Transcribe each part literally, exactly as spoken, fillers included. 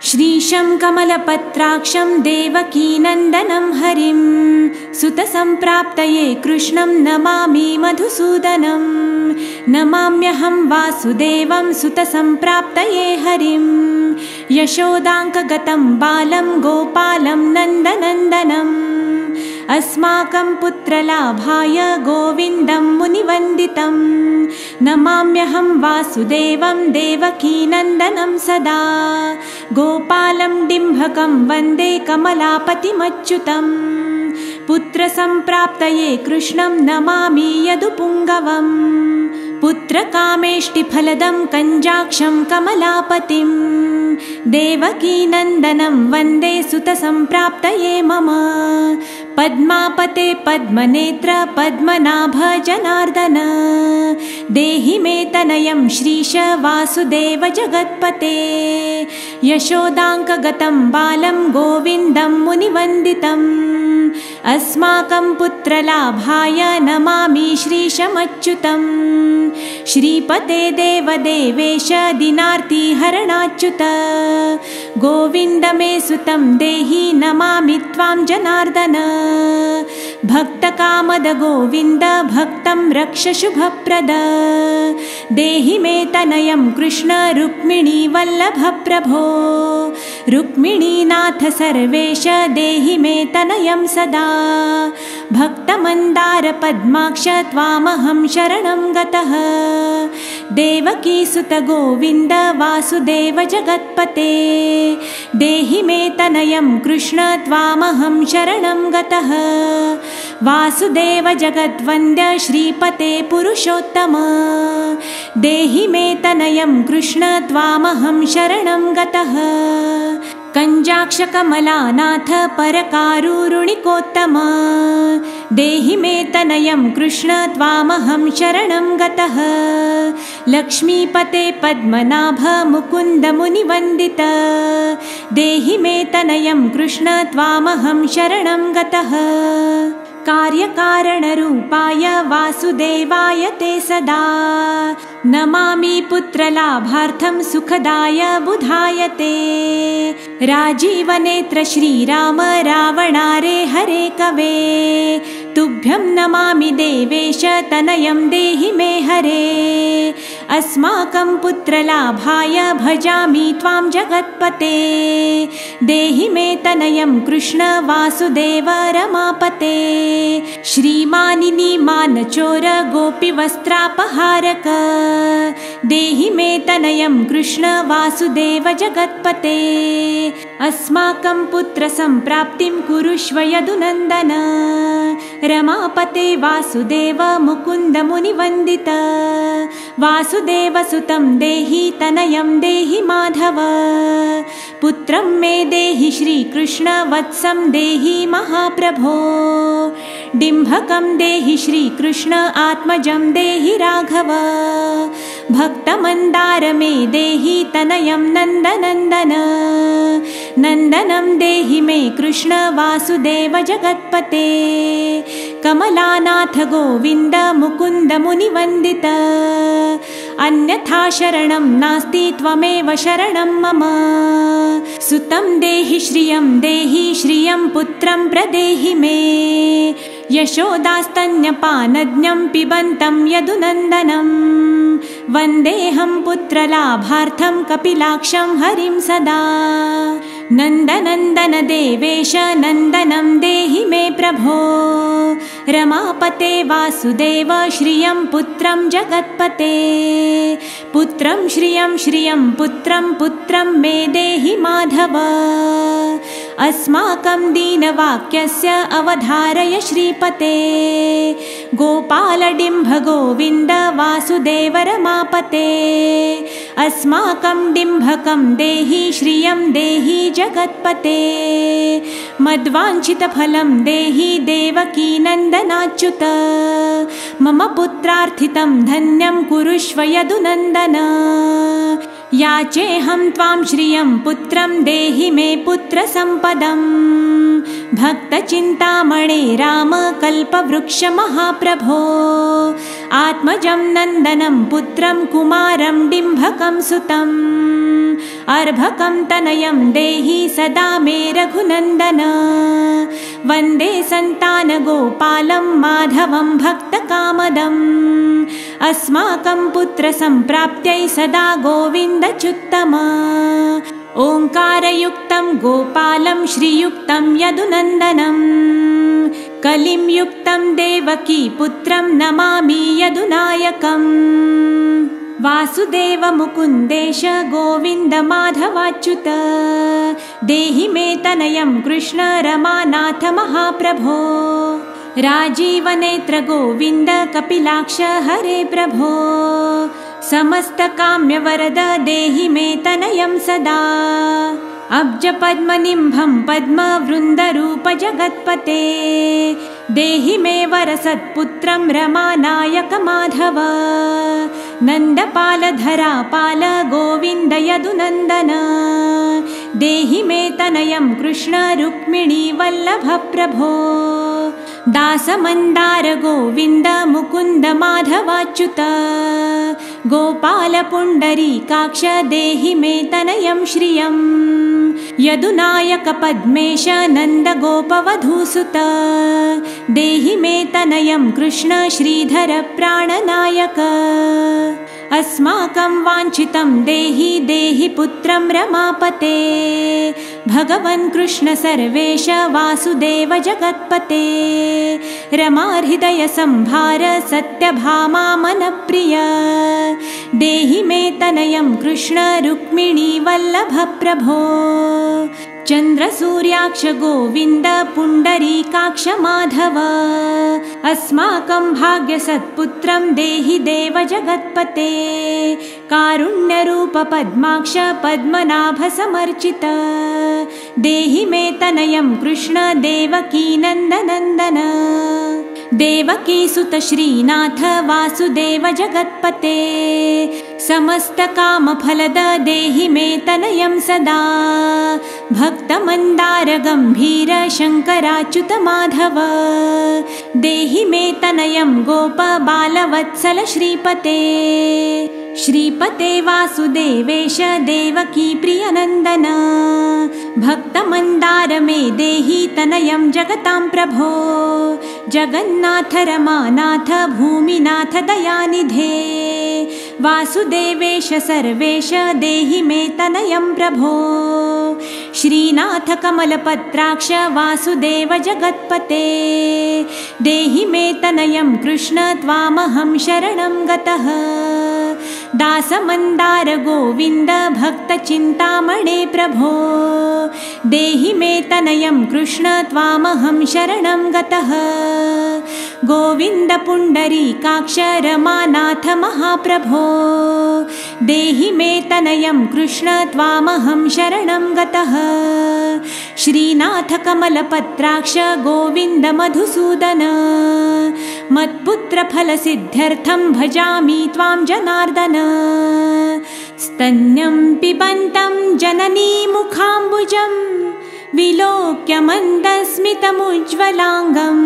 श्रीशं कमलपत्राक्षं देवकीनन्दनं हरिं सुतसम्प्राप्तये कृष्णं नमामि मधुसूदनं नमाम्यहं वासुदेवं सुतसम्प्राप्तये हरिं यशोदाङ्कगतं बालं गोपालं नन्दनन्दनम् अस्माकं पुत्रलाभाय गोविन्दं मुनिवन्दितं नमाम्यहं वासुदेवं देवकीनन्दनं सदा गोपालं डिम्भकं वन्दे कमलापतिमच्युतं पुत्रसम्प्राप्तये कृष्णं नमामि यदुपुङ्गवम् पुत्रकामेष्टिफलदं कञ्जाक्षं कमलापतिं देवकीनन्दनं वन्दे सुतसम्प्राप्तये मम पद्मापते पद्मनेत्र पद्मनाभ जनार्दन देहि मे तनयं श्रीश वासुदेव जगत्पते यशोदाङ्कगतं बालं गोविन्दं मुनिवन्दितम् अस्माकं पुत्रलाभाय नमामि श्रीशमच्युतम् श्रीपते देवदेवेश दीनार्ति हरणाच्युत गोविन्द मे सुतं देहि नमामि त्वां जनार्दन भक्तकामद गोविन्द भक्तं रक्ष शुभप्रद देहि मे तनयं कृष्ण रुक्मिणी वल्लभ प्रभो रुक्मिणीनाथ सर्वेश देहि मे तनयं सदा भक्तमन्दार पद्माक्ष त्वामहं शरणं गतः देवकीसुत गोविन्द वासुदेव जगत्पते देहि मे तनयं कृष्ण त्वामहं शरणं गतः वासुदेव जगद्वन्द्य श्रीपते पुरुषोत्तम देहि मे तनयं कृष्ण त्वामहं शरणं गतः कञ्जाक्षकमलानाथ परकारुरुणिकोत्तम देहि मे तनयं कृष्ण त्वामहं शरणं गतः लक्ष्मीपते पद्मनाभ मुकुन्द मुनिवन्दित देहि मे तनयं कृष्ण त्वामहं शरणं गतः कार्यकारणरूपाय वासुदेवाय ते सदा नमामि पुत्रलाभार्थं सुखदाय बुधाय ते राजीवनेत्र श्रीराम रावणारे हरे कवे तुभ्यं नमामि देवेश तनयं देहि मे हरे अस्माकं पुत्रलाभाय भजामि त्वां जगत्पते देहि मे तनयं कृष्ण वासुदेव रमापते श्रीमानिनी मानचोर गोपीवस्त्रापहारक देहि मे तनयं कृष्ण वासुदेव जगत्पते अस्माकं पुत्रसम्प्राप्तिं कुरुष्व यदुनन्दन रमापते वासुदेव मुकुन्द मुनिवन्दित वासुदेव सुतं देहि तनयं देहि माधव पुत्रं मे देहि श्रीकृष्ण वत्सं देहि महाप्रभो डिम्भकं देहि श्रीकृष्ण आत्मजं देहि राघव भक्तमन्दार मे देहि तनयं नन्दनन्दन नन्दनं देहि मे कृष्ण वासुदेव जगत्पते कमलानाथ गोविन्द मुकुन्द मुनिवन्दित अन्यथा शरणं नास्ति त्वमेव शरणं मम सुतं देहि श्रियं देहि श्रियं पुत्रं प्रदेहि मे यशोदास्तन्यपानज्ञं पिबन्तं यदुनन्दनं वन्देऽहं पुत्रलाभार्थं कपिलाक्षं हरिं सदा नन्दनन्दन देवेश नन्दनं देहि मे प्रभो रमापते वासुदेव श्रियं पुत्रं जगत्पते पुत्रं श्रियं श्रियं पुत्रं पुत्रं मे देहि माधव अस्माकं दीनवाक्यस्य अवधारय श्रीपते गोपालडिम्भ गोविन्द वासुदेव रमापते अस्माकं डिम्भकं देहि श्रियं देहि जगत्पते मद्वाञ्छितफलं देहि देवकीनन्दनाच्युत मम पुत्रार्थितं धन्यं कुरुष्व यदुनन्दन याचेऽहं त्वां श्रियं पुत्रं देहि मे पुत्रसम्पदं भक्तचिन्तामणे राम कल्पवृक्ष महाप्रभो आत्मजं नन्दनं पुत्रं कुमारं डिम्भकं सुतं अर्भकं तनयं देहि सदा मे रघुनन्दन वन्दे सन्तानगोपालं माधवं भक्तकामदम् अस्माकं पुत्रसम्प्राप्त्यै सदा गोविन्दच्युत्तमा ओङ्कारयुक्तं गोपालं श्रीयुक्तं यदुनन्दनं कलिं युक्तं देवकी पुत्रं नमामि यदुनायकम् वासुदेव मुकुन्देश गोविन्द माधवाच्युत देहि मे तनयं कृष्ण रमानाथ महाप्रभो राजीवनेत्र गोविन्द कपिलाक्ष हरे प्रभो समस्तकाम्यवरद देहि मे तनयं सदा अब्जपद्मनिम्भं पद्मवृन्दरूप जगत्पते देहि मे वरसत्पुत्रं रमानायक माधव नन्दपालधरापाल गोविन्द यदुनन्दन देहि मे तनयं कृष्ण रुक्मिणी वल्लभ प्रभो दासमन्दार गोविन्द मुकुन्द माधवाच्युत गोपाल पुण्डरीकाक्ष देहि मे तनयं श्रियं यदुनायक पद्मेश नन्द गोपवधूसुत देहि मे तनयं कृष्ण श्रीधर प्राणनायक अस्माकं वाञ्छितं देहि देहि पुत्रं रमापते भगवन् कृष्ण सर्वेश वासुदेव जगत्पते रमाहृदय संभार सत्यभामा मनप्रिय देहि मे तनयं कृष्ण रुक्मिणी वल्लभ प्रभो चन्द्रसूर्याक्ष गोविन्द पुण्डरीकाक्ष माधव अस्माकं भाग्यसत्पुत्रं देहि देव जगत्पते कारुण्यरूप पद्माक्ष पद्मनाभ समर्चित देहि मे तनयं कृष्ण देवकी नन्दनन्दन देवकी सुत श्रीनाथ वासुदेव जगत्पते समस्त काम फलद देहि मे तनयं सदा भक्तमन्दार गम्भीर शङ्कराच्युत माधव देहि मे तनयं गोप बालवत्सल श्रीपते श्रीपते वासुदेवेश देवकी प्रियनन्दन भक्तमन्दार मे देहि तनयं जगतां प्रभो जगन्नाथ रमानाथ भूमिनाथ दयानिधे वासुदेवेश सर्वेश देहि मे तनयं प्रभो श्रीनाथ कमलपत्राक्ष वासुदेव जगत्पते देहि मे तनयं कृष्ण त्वामहं शरणं गतः दासमन्दार गोविन्द भक्तचिन्तामणे प्रभो देहि मे तनयं कृष्ण त्वामहं शरणं गतः गोविन्द पुण्डरीकाक्ष रमानाथ महाप्रभो देहि मे तनयं कृष्ण त्वामहं शरणं गतः श्रीनाथ कमलपत्राक्ष गोविन्द मधुसूदन मत्पुत्रफलसिद्ध्यर्थं भजामि त्वां जनार्दन स्तन्यं पिबन्तं जननी मुखाम्बुजं विलोक्य मन्दस्मितमुज्ज्वलाङ्गम्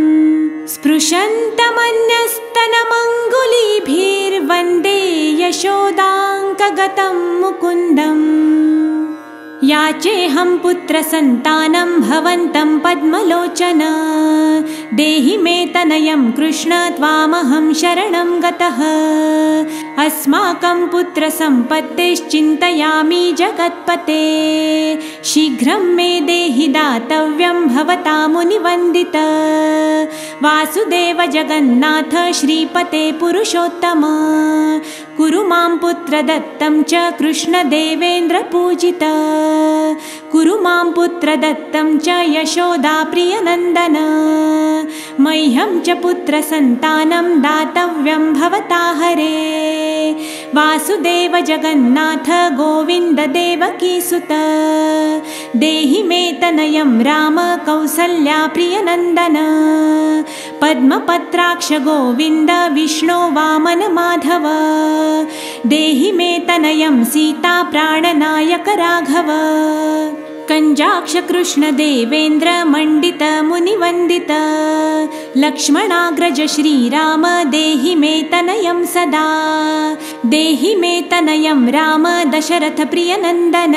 स्पृशन्तमन्यस्तनमङ्गुलीभिर्वन्दे यशोदाङ्कगतं मुकुन्दम् याचेऽहं पुत्रसन्तानं भवन्तं पद्मलोचन देहि मे तनयं कृष्ण त्वामहं शरणं गतः अस्माकं पुत्रसम्पत्तिश्चिन्तयामि जगत्पते शीघ्रं मे देहि दातव्यं भवता मुनिवन्दित वासुदेव जगन्नाथ श्रीपते पुरुषोत्तम कुरु मां पुत्रदत्तं च कृष्णदेवेन्द्र पूजित कुरु मां पुत्रदत्तं च यशोदा प्रियनन्दन मह्यं च पुत्रसन्तानं दातव्यं भवता हरे वासुदेव जगन्नाथ गोविन्द देवकी सुत देहि मे तनयं राम कौसल्या प्रियनन्दन पद्मपत्राक्ष गोविन्द विष्णो वामन माधव देहि मे तनयं सीता प्राणनायक राघव कञ्जाक्ष कृष्ण देवेन्द्र मण्डित मुनिवन्दित लक्ष्मणाग्रज श्रीराम देहि मे तनयं सदा देहि मे तनयं राम दशरथ प्रियनन्दन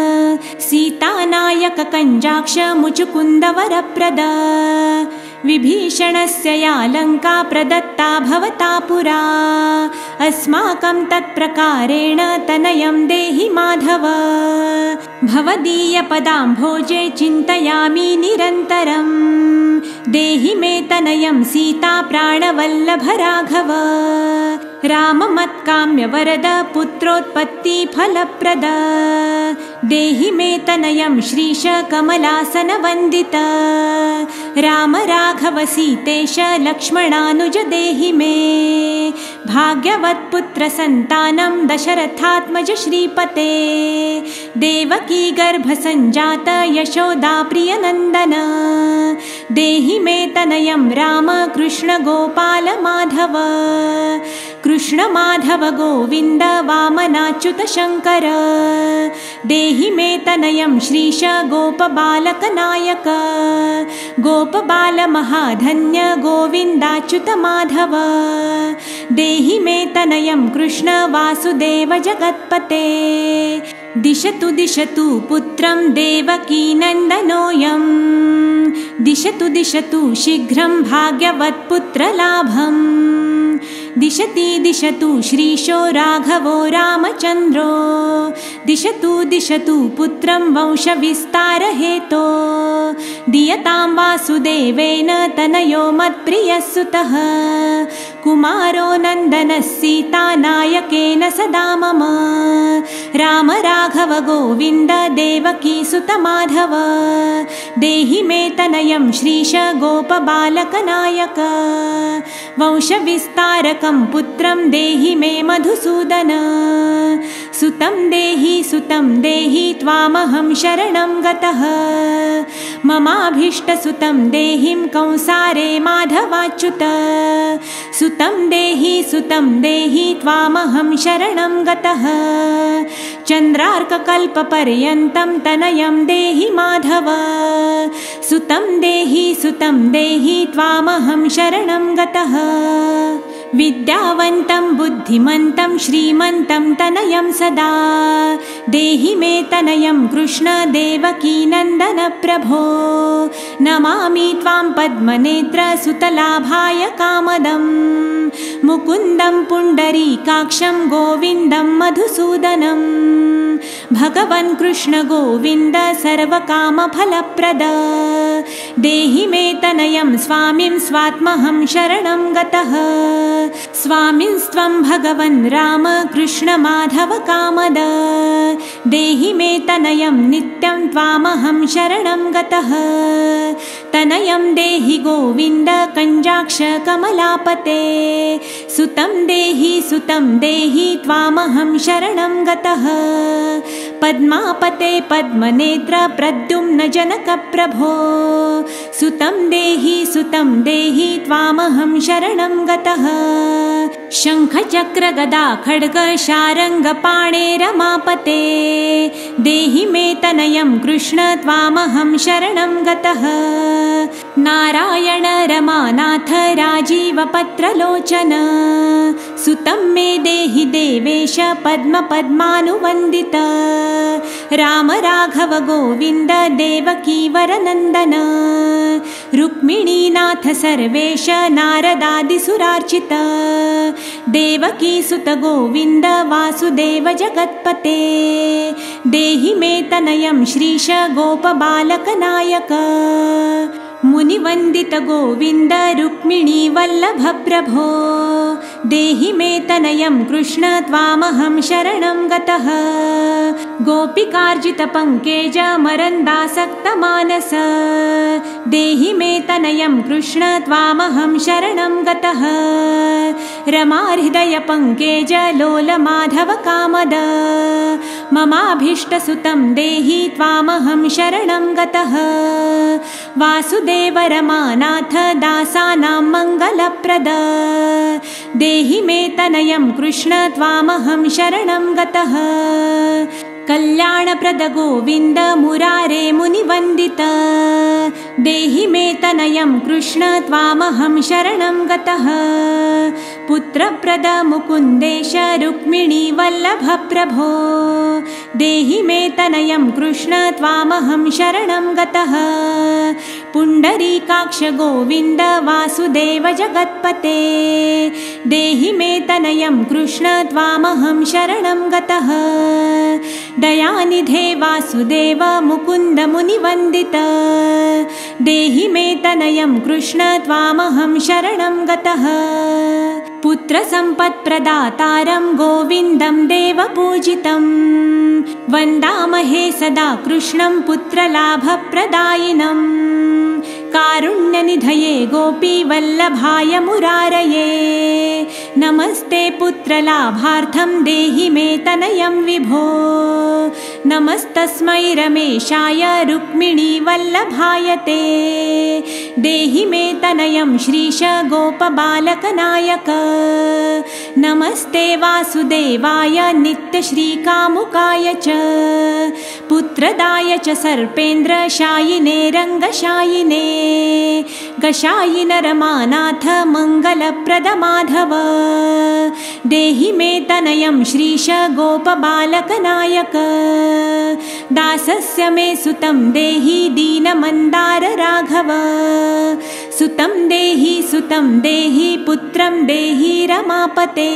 सीतानायक कञ्जाक्ष मुचुकुन्द वरप्रद विभीषणस्य या लङ्का प्रदत्ता भवता पुरा अस्माकं तत्प्रकारेण तनयं देहि माधव भवदीयपदाम्भोजे चिन्तयामि निरन्तरं देहि मे तनयं सीता प्राणवल्लभ राघव राममत्काम्य वरद पुत्रोत्पत्ति फलप्रद देहि मे तनयं श्रीश कमलासन वन्दित राम राघव सीतेश लक्ष्मणानुज देहि मे भाग्यवत्पुत्र सन्तानं दशरथात्मज श्रीपते देवकी गर्भ संजात यशोदा प्रियनन्दन देहि मे तनयं राम कृष्ण गोपाल माधव कृष्ण माधव गोविन्द वामनाच्युत शङ्कर देहि मे तनयं श्रीश गोपबालक नायक गोपबाल महाधन्य गोविन्दाच्युत माधव देहि मे तनयं कृष्ण वासुदेव जगत्पते दिशतु दिशतु पुत्रं देवकी नन्दनोऽयं दिशतु दिशतु शीघ्रं भाग्यवत्पुत्रलाभम् दिशति दिशतु श्रीशो राघवो रामचन्द्रो दिशतु दिशतु पुत्रं वंशविस्तारहेतो दीयतां वासुदेवेन तनयो मत्प्रियसुतः कुमारो नन्दनः सीतानायकेन सदा मम राम राघव गोविन्द देवकी सुत माधव देहि मे तनयं श्रीश गोपबालकनायक वंशविस्तारकं पुत्रं देहि मे मधुसूदन सुतं देहि सुतं देहि त्वामहं शरणं गतः ममाभीष्टसुतं देहिं कंसारे माधवाच्युत सुतं देहि सुतं देहि त्वामहं शरणं गतः चन्द्रार्ककल्पपर्यन्तं तनयं देहि माधव सुतं देहि सुतं देहि त्वामहं शरणं गतः विद्यावन्तं बुद्धिमन्तं श्रीमन्तं तनयं सदा देहि मे तनयं कृष्ण देवकी नन्दन प्रभो नमामि त्वां पद्मनेत्र सुतलाभाय कामदं मुकुन्दं पुण्डरीकाक्षं गोविन्दं मधुसूदनं भगवन् कृष्ण गोविन्द सर्वकामफलप्रद देहि मे तनयं स्वामिं स्वात्महं शरणं गतः स्वामिन्स्त्वं भगवन् राम कृष्ण माधव कामद देहि मे तनयं नित्यं त्वामहं शरणं गतः तनयं देहि गोविन्द कञ्जाक्ष कमलापते सुतं देहि सुतं देहि त्वामहं शरणं गतः पद्मापते पद्मनेत्र प्रद्युम्न जनक प्रभो सुतं देहि सुतं देहि त्वामहं शरणं गतः शङ्ख चक्र गदा खड्ग शारङ्ग पाणे रमापते देहि मे तनयं कृष्ण त्वामहं शरणं गतः नारायण रमानाथ राजीवपत्रलोचन सुतं मे देहि देवेश पद्म पद्मानुवन्दित राम राघव गोविन्द देवकी वरनन्दन रुक्मिणीनाथ सर्वेश नारदादिसुरार्चित देवकी सुत गोविन्द वासुदेव जगत्पते देहि मे तनयं श्रीश गोपबालकनायक मुनिवन्दित गोविन्द रुक्मिणी वल्लभ प्रभो देहि मे तनयं कृष्ण त्वामहं शरणं गतः गोपिकार्जित पङ्केज मरन्दासक्त मानस देहि मे तनयं कृष्ण त्वामहं शरणं गतः रमाहृदय पङ्केज लोल माधव कामद ममाभीष्टसुतं देहि त्वामहं शरणं गतः वासुदेव रमानाथ दासानां मङ्गलप्रद देहि मे तनयं कृष्ण त्वामहं शरणं गतः कल्याणप्रद गोविन्द मुरारे मुनिवन्दित देहि मे तनयं कृष्ण त्वामहं शरणं गतः पुत्रप्रद मुकुन्देश रुक्मिणी वल्लभ प्रभो देहि मे तनयं कृष्ण त्वामहं शरणं गतः पुण्डरीकाक्ष गोविन्द वासुदेव जगत्पते देहि मे तनयं कृष्ण त्वामहं शरणं गतः दयानिधे वासुदेव मुकुन्द मुनिवन्दित देहि मे तनयं कृष्ण त्वामहं शरणं गतः पुत्रसम्पत्प्रदातारं गोविन्दं देवपूजितं वन्दामहे सदा कृष्णं पुत्रलाभप्रदायिनं कारुण्यनिधये गोपीवल्लभाय मुरारये नमस्ते पुत्रलाभार्थं देहि मे तनयं विभो नमस्तस्मै रमेशाय रुक्मिणी वल्लभाय ते देहि मे तनयं श्रीश गोपबालकनायक नमस्ते वासुदेवाय नित्यश्रीकामुकाय च पुत्रदाय च सर्पेन्द्रशायिने रङ्गशायिने गशायिन रमानाथ मङ्गलप्रद माधव देहि मे तनयं श्रीश गोपबालकनायक दासस्य मे सुतं देहि दीनमन्दार राघव सुतं देहि सुतं देहि पुत्रं देहि रमापते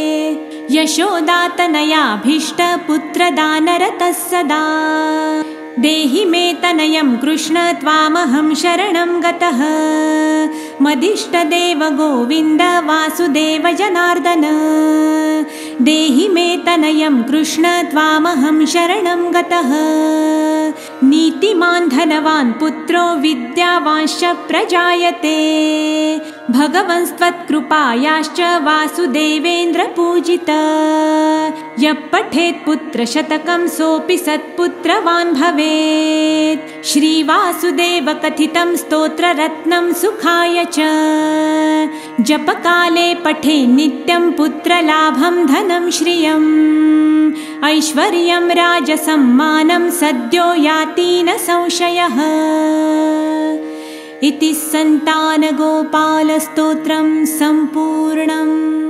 यशोदातनयाभीष्ट पुत्रदानरतः सदा देहि मे तनयं कृष्ण त्वामहं शरणं गतः मदिष्टदेव गोविन्द वासुदेव जनार्दन देहि मे तनयं कृष्ण त्वामहं शरणं गतः नीतिमान् धनवान् पुत्रो विद्यावांश्च प्रजायते भगवंस्त्वत्कृपायाश्च वासुदेवेन्द्र पूजित यः पठेत् पुत्रशतकं सोऽपि सत्पुत्रवान् भवेत् श्रीवासुदेव कथितं स्तोत्ररत्नं सुखाय च जपकाले पठे नित्यं पुत्रलाभं धनं श्रियम् ऐश्वर्यं राजसम्मानं सद्यो याति न संशयः इति सन्तानगोपालस्तोत्रं सम्पूर्णम्।